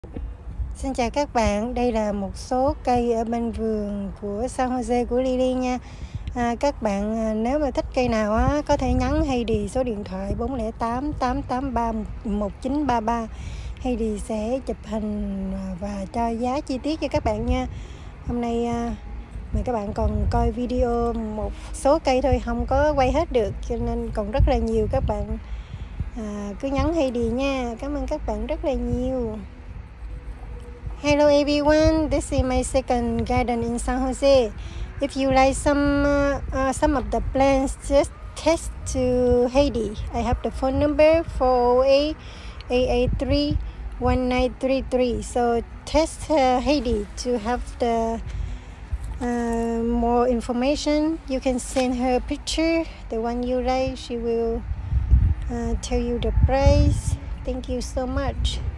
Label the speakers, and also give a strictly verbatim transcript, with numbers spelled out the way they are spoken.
Speaker 1: Xin chào các bạn, đây là một số cây ở bên vườn của San Jose của Lily nha. À, các bạn nếu mà thích cây nào á, có thể nhắn Heidi số điện thoại bốn không tám tám tám ba một chín ba ba. Heidi sẽ chụp hình và cho giá chi tiết cho các bạn nha. Hôm nay à, mời các bạn còn coi video một số cây thôi, không có quay hết được, cho nên còn rất là nhiều. Các bạn à, cứ nhắn Heidi nha. Cảm ơn các bạn rất là nhiều. Hello everyone, this is my second garden in San Jose. If you like some uh, uh, some of the plants, just text to Heidi. I have the phone number four oh eight, eight eight three, one nine three three. So text uh, Heidi to have the uh, more information. You can send her a picture, the one you like. She will uh, tell you the price. Thank you so much.